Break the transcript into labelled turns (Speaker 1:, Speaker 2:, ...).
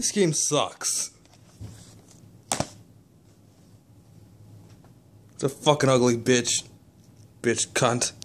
Speaker 1: This game sucks. It's a fucking ugly bitch. Bitch cunt.